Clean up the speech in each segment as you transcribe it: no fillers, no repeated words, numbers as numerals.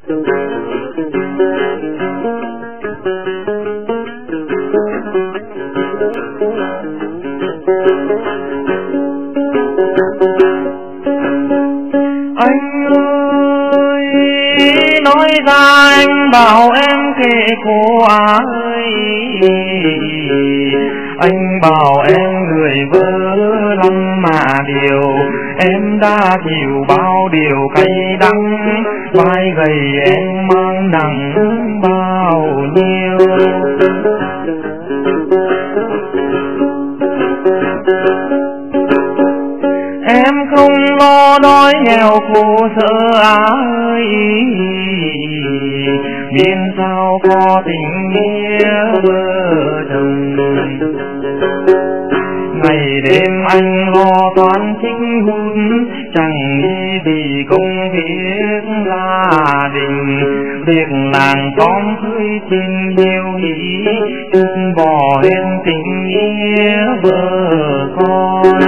Anh ơi, nói ra anh bảo em kể cô ơi, anh bảo em người vỡ lắm mà điều em đã chịu bao điều cay đắng, vai gầy em mang nặng bao nhiêu. Em không lo đói nghèo khổ sở ai, miền sao có tình nghĩa vợ chồng. Ngày đêm anh lo toán chính hôn, chẳng nghĩ vì công việc gia đình, việc làng xóm cưới xin hiếu hỷ, chút bỏ hết tình nghĩa vợ con.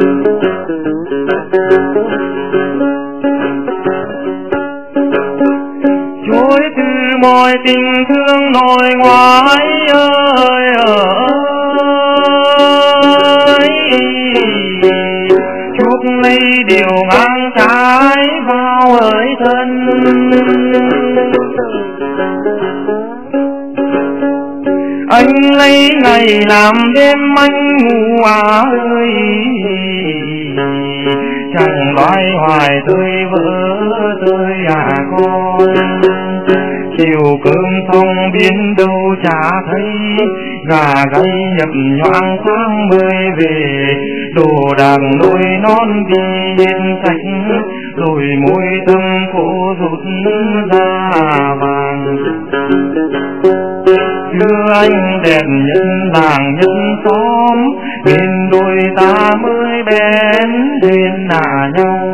Chối từ mọi tình thương nội ngoại ơi ơi, chuốc lấy điều ngang trái vào ơi thân. Anh lấy ngày làm đêm anh ngủ ơi, chẳng loay hoài tươi vỡ tươi con. Chiều cơm xong biến đâu chả thấy, gà gáy nhập nhoạng tháng mới về, đồ đạc nuôi non đi lên sạch, rồi môi tâm khổ rụt ra vàng. Đưa anh đẹp nhân làng nhân xóm, bên đôi ta mới bén duyên nà nhau.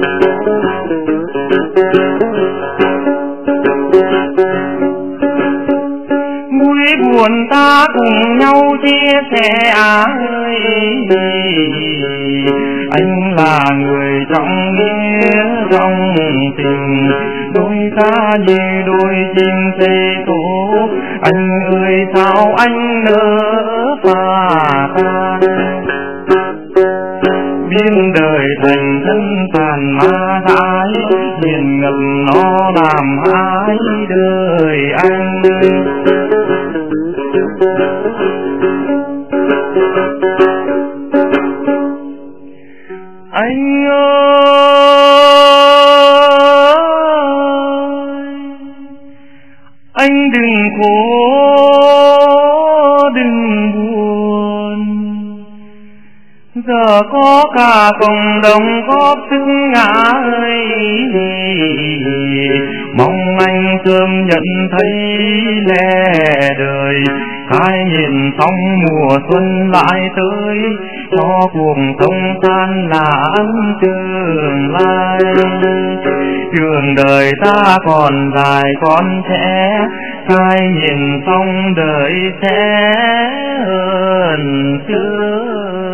Vui buồn ta cùng nhau chia sẻ ơi, anh là người trọng nghĩa trọng tình, đôi ta như đôi chim xây tổ. Anh ơi sao anh nỡ phá tan, biên đời thành thân tàn ma thái, liền ngập nó làm hại đời anh. Anh ơi, anh đừng khổ đừng buồn, giờ có cả cộng đồng góp sức ngã ơi, mong anh sớm nhận thấy lẽ đời, khai nhìn xong mùa xuân lại tới, cho cuộc sống tan lãng tương lai. Đường đời ta còn dài còn trẻ, khai nhìn xong đời sẽ hơn xưa.